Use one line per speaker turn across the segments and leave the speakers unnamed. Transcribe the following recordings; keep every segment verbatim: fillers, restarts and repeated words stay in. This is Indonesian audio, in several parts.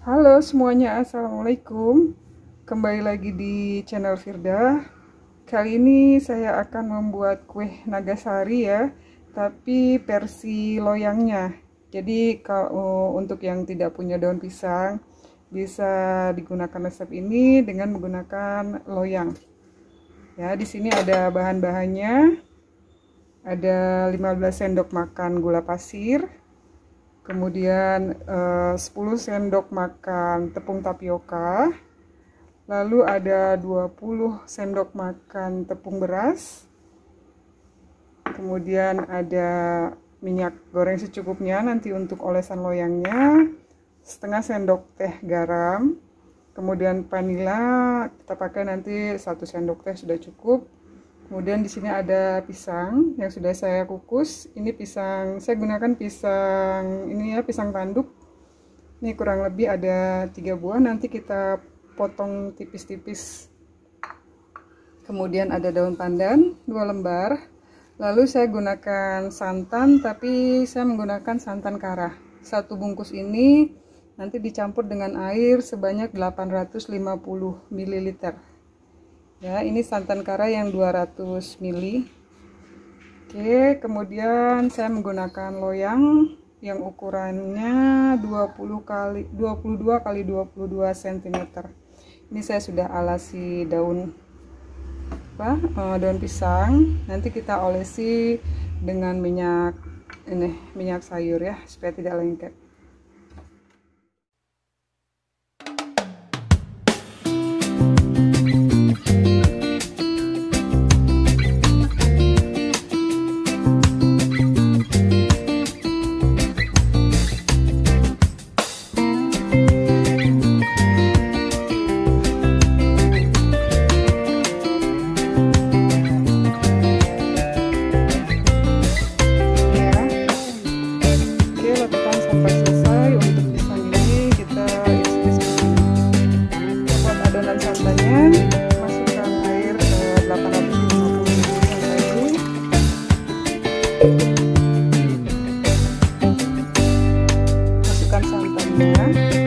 Halo semuanya, assalamualaikum. Kembali lagi di channel Firda. Kali ini saya akan membuat kue Nagasari ya, tapi versi loyangnya. Jadi kalau untuk yang tidak punya daun pisang, bisa digunakan resep ini dengan menggunakan loyang. Ya, di sini ada bahan-bahannya. Ada lima belas sendok makan gula pasir. Kemudian eh, sepuluh sendok makan tepung tapioka, lalu ada dua puluh sendok makan tepung beras, kemudian ada minyak goreng secukupnya nanti untuk olesan loyangnya, setengah sendok teh garam, kemudian vanila kita pakai nanti satu sendok teh sudah cukup. Kemudian di sini ada pisang yang sudah saya kukus. Ini pisang, saya gunakan pisang ini ya, pisang tanduk. Ini kurang lebih ada tiga buah. Nanti kita potong tipis-tipis. Kemudian ada daun pandan dua lembar. Lalu saya gunakan santan, tapi saya menggunakan santan kara. Satu bungkus ini nanti dicampur dengan air sebanyak delapan ratus lima puluh mililiter. Ya, ini santan kara yang dua ratus mililiter. Oke, kemudian saya menggunakan loyang yang ukurannya dua puluh kali dua puluh dua kali dua puluh dua sentimeter. Ini saya sudah alasi daun apa? daun pisang. Nanti kita olesi dengan minyak ini, minyak sayur ya, supaya tidak lengket. Masukkan air delapan ratus lima puluh mililiter tadi. Masukkan santannya.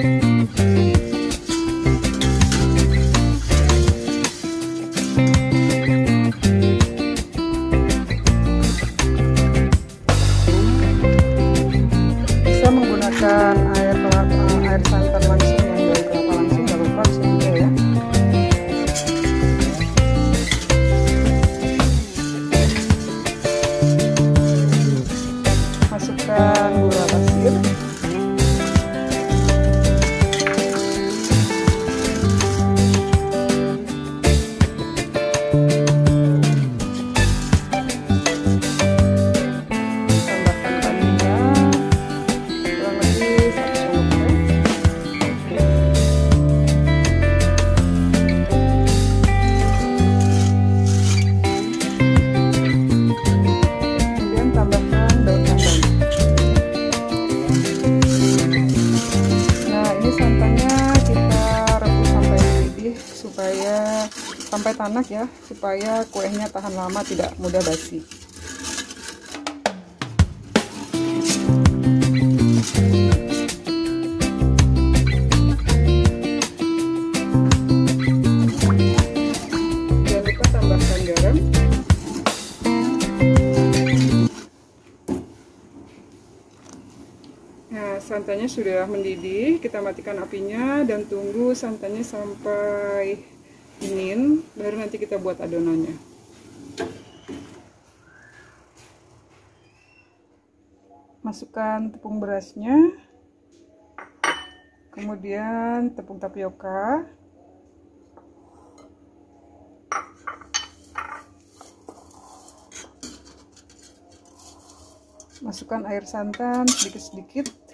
Bisa menggunakan air kelapa, air santan langsung yang dari kelapa langsung, nggak apa-apa, bisa ya. Masukkan gula pasir, tambahkan vanila kurang lebih satu sendok teh. Kemudian tambahkan daun pandan. Santannya kita rebus sampai mendidih supaya sampai tanak ya, supaya kuenya tahan lama, tidak mudah basi. Jangan lupa tambahkan garam. Nah, santannya sudah mendidih, kita matikan apinya dan tunggu santannya sampai dingin, baru nanti kita buat adonannya. Masukkan tepung berasnya, kemudian tepung tapioka, masukkan air santan sedikit-sedikit.